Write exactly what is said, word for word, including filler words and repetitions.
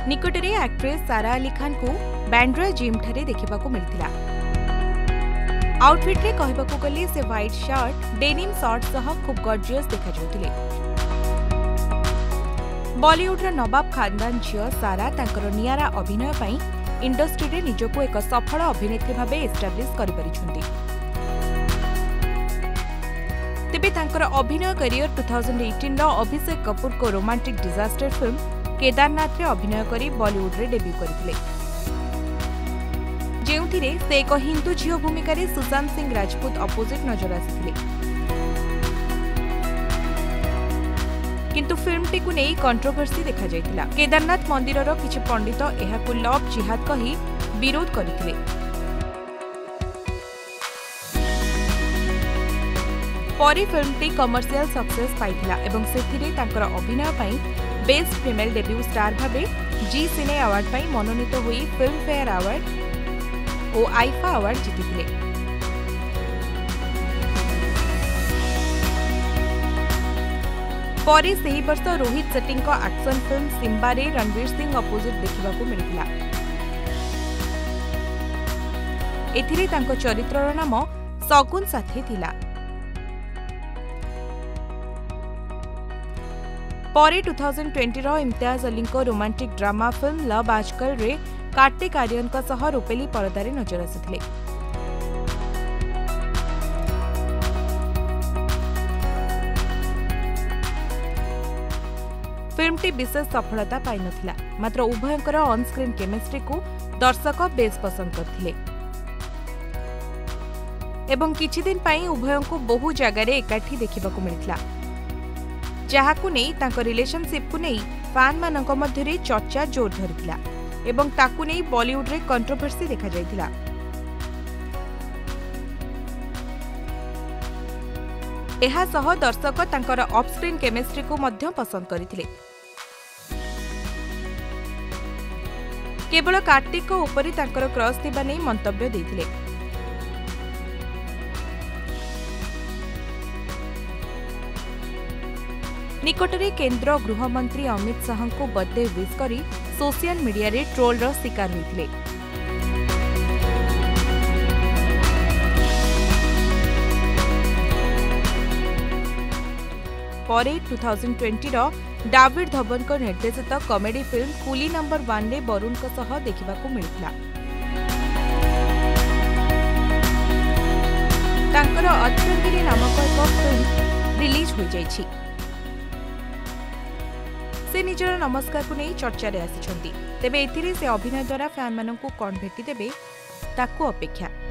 निकटरे actress सारा अली खान को Bandra gym ठारे देखिबाकू मिलथिला। आउटफिट रे कहबाकू गले से व्हाइट शर्ट डेनिम शॉर्ट सह खूब गॉर्जियस देखा जाउथिले। बॉलीवुड रा नवाब खानदान झियो सारा तांकर नियारा अभिनय पई इंडस्ट्री रे निजको एक सफल अभिनेत्री भाबे एस्टाब्लिश करि परिछुंती। तेबे तांकर अभिनय करियर दो हज़ार अठारह रो अभिषेक कपूर को रोमांटिक डिजास्टर फिल्म केदारनाथ रे अभिनय करी बॉलीवुड रे डेब्यू करथिले, जेउथिरे से एक हिंदू झियो भूमिका रे सुशांत सिंह राजपूत अपोजिट नजर आसिथिले। किंतु फिल्म टी को नै कंट्रोवर्सी देखा जायतिला। केदारनाथ मंदिर रो किछि पंडित एहाकु लव जिहाद कही विरोध करथिले। परी फिल्म टी कमर्शियल सक्सेस पाइथिला एवं सेथिरे तांकर अभिनय पई बेस्ट फीमेल डेब्यू स्टार भाबे जी सिने अवार्ड पई मनोनीत होई फिल्म फेयर अवार्ड और आईफा अवार्ड जीतिथिले। परी सेही वर्ष रोहित शेट्टी को एक्शन फिल्म सिम्बा रे रणवीर सिंह अपोजिट देखिबाकू मिलिथिला। एथिरे तांको चरित्रर नाम सगुन साथी थिला। परे दो हज़ार बीस रो इम्तियाज अली को रोमांटिक ड्रामा फिल्म लव आजकल रे कार्तिक आर्यन का सह रूपेली परदारे नजर आसिथिले। फिल्म टी विशेष सफलता पाई नथिला, मात्र उभयंकर ऑन स्क्रीन केमिस्ट्री को दर्शक बेस पसंद करथिले एवं किछि दिन पाई उभयं को बहु जगह रे एकाठी देखिबाकू मिलिथिला, जहाकू नहीं तांको रिलेशनशिप को नहीं फैन मानक मध्य रे चर्चा जोर धरिथिला एवं ताकू नहीं बॉलीवुड रे कंट्रोवर्सी देखा जायतिला। एहा सह दर्शक तांकर ऑफ स्क्रीन केमिस्ट्री को मध्य पसंद करथिले। केवल कार्तिक को ऊपर तांकर क्रश थिबा नै मंतव्य दैथिले। निकटरे केंद्र गृहमंत्री अमित शाह को बर्थडे विश करी सोशल मीडिया रे ट्रोल रो शिकार होइथिले। परे दो हज़ार बीस रो डेविड धवन को निर्देशित comedy film Coolie number one ने वरुण को सह देखिबाकू मिलिथिला। तांकर अत्रंगिरी नामक एक फिल्म रिलीज हो जायछि। से निजर नमस्कार को नहीं चर्चा रे आसिछंती। तेबे एथिरे से अभिनय द्वारा फैन माननकु कोन भेटी देबे ताकू अपेक्षा।